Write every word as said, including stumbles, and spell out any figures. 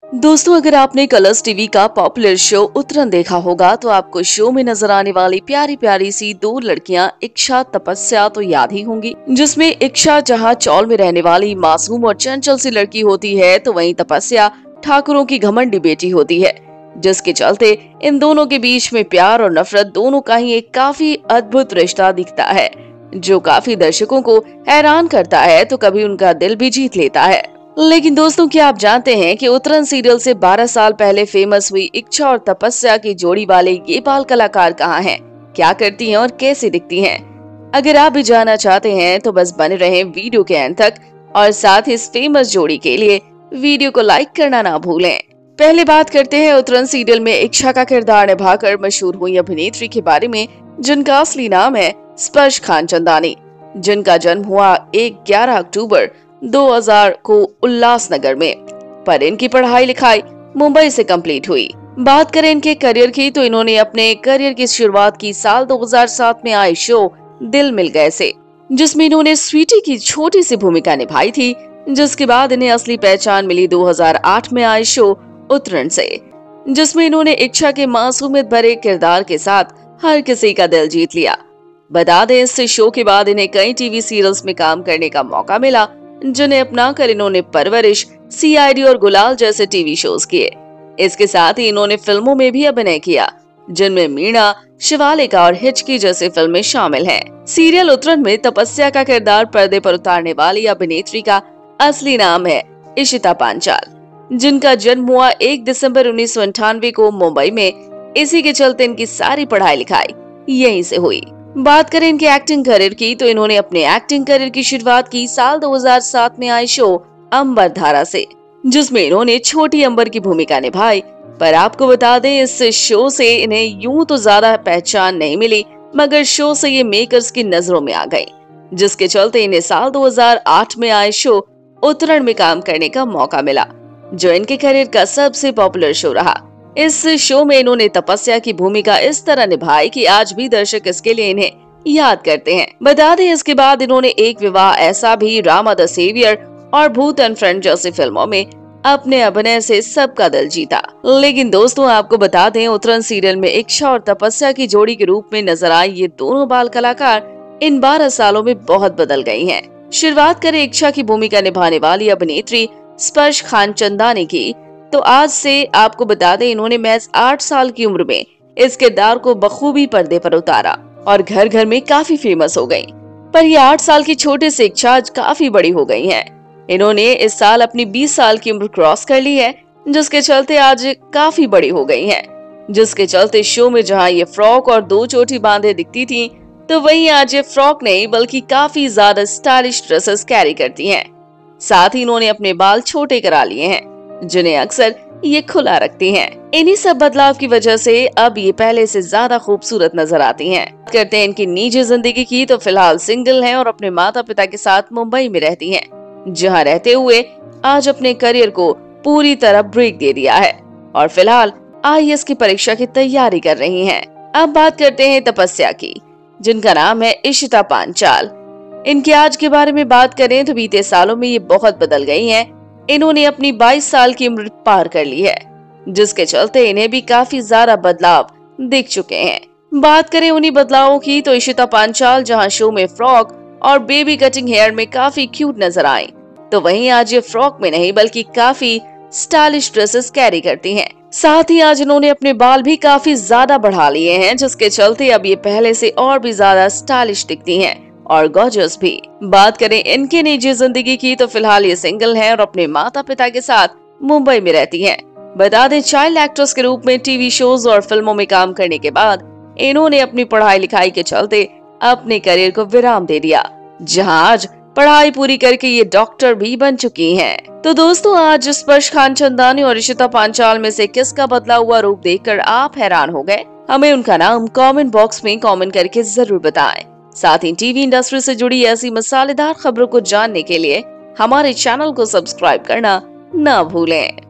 दोस्तों, अगर आपने कलर्स टीवी का पॉपुलर शो उतरन देखा होगा तो आपको शो में नजर आने वाली प्यारी प्यारी सी दो लड़कियां इक्षा तपस्या तो याद ही होंगी, जिसमें इक्षा जहां चौल में रहने वाली मासूम और चंचल सी लड़की होती है तो वहीं तपस्या ठाकुरों की घमंडी बेटी होती है, जिसके चलते इन दोनों के बीच में प्यार और नफरत दोनों का ही एक काफी अद्भुत रिश्ता दिखता है, जो काफी दर्शकों को हैरान करता है तो कभी उनका दिल भी जीत लेता है। लेकिन दोस्तों, क्या आप जानते हैं कि उतरन सीरियल से बारह साल पहले फेमस हुई इक्षा और तपस्या की जोड़ी वाले ये बाल कलाकार कहाँ हैं, क्या करती हैं और कैसे दिखती हैं? अगर आप भी जानना चाहते हैं तो बस बने रहें वीडियो के अंत तक और साथ ही इस फेमस जोड़ी के लिए वीडियो को लाइक करना ना भूलें। पहले बात करते हैं उतरन सीरियल में इक्षा का किरदार निभाकर मशहूर हुई अभिनेत्री के बारे में, जिनका असली नाम है स्पर्श खानचंदानी, जिनका जन्म हुआ एक ग्यारह अक्टूबर दो हज़ार को उल्लासनगर में, पर इनकी पढ़ाई लिखाई मुंबई से कंप्लीट हुई। बात करें इनके करियर की तो इन्होंने अपने करियर की शुरुआत की साल दो हज़ार सात में आए शो दिल मिल गए से, जिसमें इन्होंने स्वीटी की छोटी सी भूमिका निभाई थी, जिसके बाद इन्हें असली पहचान मिली दो हज़ार आठ में आए शो उतरन से, जिसमें इन्होंने इक्षा के मासूमियत भरे किरदार के साथ हर किसी का दिल जीत लिया। बता दें, इस शो के बाद इन्हें कई टीवी सीरियल्स में काम करने का मौका मिला, जिन्हें अपनाकर इन्होंने परवरिश, सीआईडी और गुलाल जैसे टीवी शोज किए। इसके साथ ही इन्होंने फिल्मों में भी अभिनय किया, जिनमें मीणा, शिवालिका और हिचकी जैसी फिल्में शामिल हैं। सीरियल उतरन में तपस्या का किरदार पर्दे पर उतारने वाली अभिनेत्री का असली नाम है इशिता पांचाल, जिनका जन्म हुआ एक दिसंबर उन्नीस सौ अंठानवे को मुंबई में। इसी के चलते इनकी सारी पढ़ाई लिखाई यहीं से हुई। बात करें इनके एक्टिंग करियर की तो इन्होंने अपने एक्टिंग करियर की शुरुआत की साल दो हज़ार सात में आए शो अंबर धारा से, जिसमें इन्होंने छोटी अंबर की भूमिका निभाई। पर आपको बता दें, इस शो से इन्हें यूं तो ज्यादा पहचान नहीं मिली, मगर शो से ये मेकर्स की नजरों में आ गई, जिसके चलते इन्हें साल दो हज़ार आठ में आए शो उतरण में काम करने का मौका मिला, जो इनके करियर का सबसे पॉपुलर शो रहा। इस शो में इन्होंने तपस्या की भूमिका इस तरह निभाई कि आज भी दर्शक इसके लिए इन्हें याद करते हैं। बता दें, इसके बाद इन्होंने एक विवाह ऐसा भी, रामा द सेवियर और भूत एंड फ्रेंड जैसी फिल्मों में अपने अभिनय से सबका दिल जीता। लेकिन दोस्तों, आपको बता दें, उतरन सीरियल में इक्षा और तपस्या की जोड़ी के रूप में नजर आई ये दोनों बाल कलाकार इन बारह सालों में बहुत बदल गई हैं। शुरुआत करें इक्षा की भूमिका निभाने वाली अभिनेत्री स्पर्श खानचंदानी की, तो आज से आपको बता दें, इन्होंने महज आठ साल की उम्र में इस किरदार को बखूबी पर्दे पर उतारा और घर घर में काफी फेमस हो गयी। पर ये आठ साल की छोटी सी इक्षा आज काफी बड़ी हो गई हैं। इन्होंने इस साल अपनी बीस साल की उम्र क्रॉस कर ली है, जिसके चलते आज काफी बड़ी हो गई हैं। जिसके चलते शो में जहां ये फ्रॉक और दो चोटी बांधे दिखती थी, तो वहीं आज ये फ्रॉक नहीं बल्कि काफी ज्यादा स्टाइलिश ड्रेसेस कैरी करती हैं। साथ ही इन्होंने अपने बाल छोटे करा लिए हैं, जिन्हें अक्सर ये खुला रखती हैं। इन्हीं सब बदलाव की वजह से अब ये पहले से ज्यादा खूबसूरत नजर आती हैं। करते हैं इनकी निजी जिंदगी की, तो फिलहाल सिंगल हैं और अपने माता पिता के साथ मुंबई में रहती हैं, जहां रहते हुए आज अपने करियर को पूरी तरह ब्रेक दे दिया है और फिलहाल आई ए एस की परीक्षा की तैयारी कर रही हैं। अब बात करते हैं तपस्या की, जिनका नाम है इशिता पांचाल। इनके आज के बारे में बात करें तो बीते सालों में ये बहुत बदल गई हैं। इन्होंने अपनी बाईस साल की उम्र पार कर ली है, जिसके चलते इन्हें भी काफी ज्यादा बदलाव दिख चुके हैं। बात करें उन्हीं बदलावों की, तो इशिता पांचाल जहां शो में फ्रॉक और बेबी कटिंग हेयर में काफी क्यूट नजर आई, तो वहीं आज ये फ्रॉक में नहीं बल्कि काफी स्टाइलिश ड्रेसेस कैरी करती हैं। साथ ही आज इन्होंने अपने बाल भी काफी ज्यादा बढ़ा लिए हैं, जिसके चलते अब ये पहले से और भी ज्यादा स्टाइलिश दिखती हैं और गॉर्जियस भी। बात करें इनके निजी जिंदगी की, तो फिलहाल ये सिंगल हैं और अपने माता पिता के साथ मुंबई में रहती हैं। बता दें, चाइल्ड एक्ट्रेस के रूप में टीवी शोज और फिल्मों में काम करने के बाद इन्होंने अपनी पढ़ाई लिखाई के चलते अपने करियर को विराम दे दिया, जहां आज पढ़ाई पूरी करके ये डॉक्टर भी बन चुकी हैं। तो दोस्तों, आज स्पर्श खानचंदानी और इशिता पांचाल में से किसका बदला हुआ रूप देखकर आप हैरान हो गए? हमें उनका नाम कमेंट बॉक्स में कमेंट करके जरूर बताएं। साथ ही टीवी इंडस्ट्री से जुड़ी ऐसी मसालेदार खबरों को जानने के लिए हमारे चैनल को सब्सक्राइब करना ना भूलें।